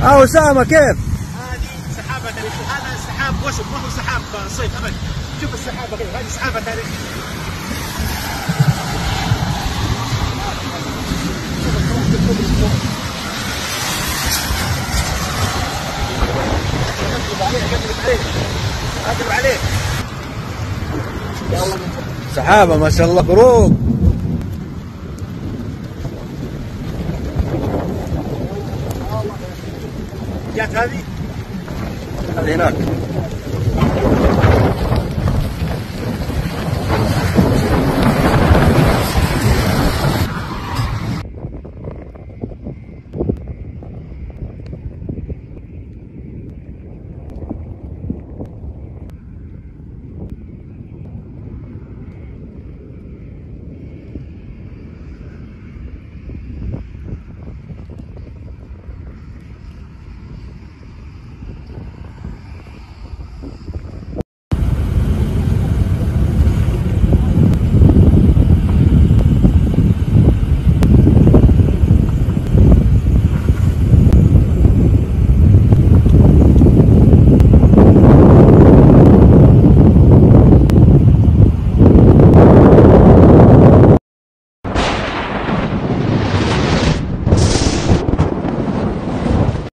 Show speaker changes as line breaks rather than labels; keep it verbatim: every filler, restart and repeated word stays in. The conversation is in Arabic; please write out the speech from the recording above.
اه أسامة كيف؟
هذه سحابة تاريخية، هذا سحاب وسط ما هو سحاب صيف أبد. شوف السحابة كيف، هذه سحابة تاريخية. أقرب عليه.
سحابة ما شاء الله بروق.
جات هذه؟
هذه هناك.